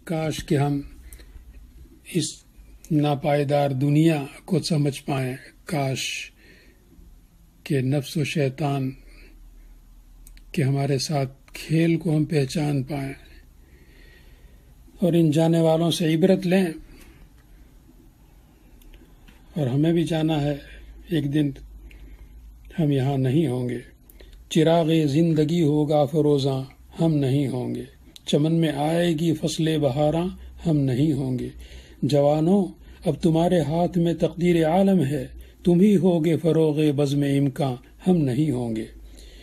کاش کہ ہم اس ناپائیدار دنیا کو سمجھ پائیں، کاش کہ نفس و شیطان کے ہمارے ساتھ کھیل کو ہم پہچان پائیں اور ان جانے والوں سے عبرت لیں۔ اور ہمیں بھی جانا ہے، ایک دن ہم یہاں نہیں ہوں گے۔ چراغ زندگی ہوگا فروزاں، ہم نہیں ہوں گے۔ چمن میں آئے گی فصل بہاراں، ہم نہیں ہوں گے۔ جوانوں اب تمہارے ہاتھ میں تقدیر عالم ہے، تم ہی ہوگے فروغ بزم امکان، ہم نہیں ہوں گے۔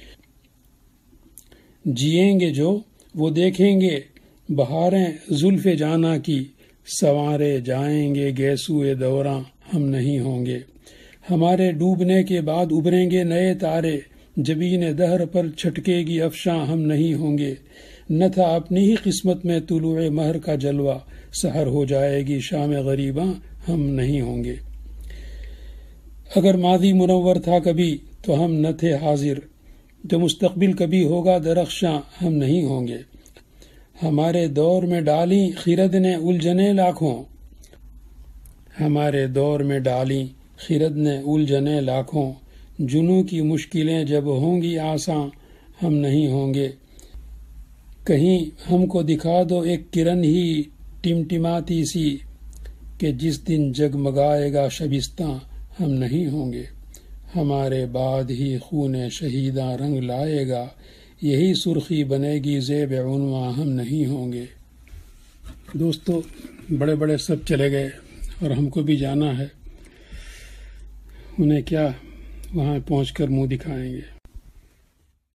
جئیں گے جو وہ دیکھیں گے بہاریں زلف جانا کی، سنوارے جائیں گے گیسوئے دوراں، ہم نہیں ہوں گے۔ ہمارے ڈوبنے کے بعد ابھریں گے نئے تارے، جبین دہر پر چھٹکے گی افشاں، ہم نہیں ہوں گے۔ نہ تھا اپنی ہی قسمت میں طلوع مہر کا جلوہ، سحر ہو جائے گی شام غریباں، ہم نہیں ہوں گے۔ اگر ماضی منور تھا کبھی تو ہم نہ تھے حاضر، جو مستقبل کبھی ہوگا درخشاں، ہم نہیں ہوں گے۔ ہمارے دور میں ڈالیں خرد نے الجھنے لاکھوں، ہمارے دور میں ڈالیں خرد نے الجھنے لاکھوں، جنوں کی مشکلیں جب ہوں گی آساں، ہم نہیں ہوں گے۔ کہیں ہم کو دکھا دو ایک کرن ہی ٹمٹماتی سی، کہ جس دن جگمگائے گا شبستاں، ہم نہیں ہوں گے۔ ہمارے بعد ہی خون شہیداں رنگ لائے گا، یہی سرخی بنے گی زیب عنواں، ہم نہیں ہوں گے۔ دوستو، بڑے بڑے سب چلے گئے اور ہم کو بھی جانا ہے، انہیں کیا وہاں پہنچ کر منہ دکھائیں گے۔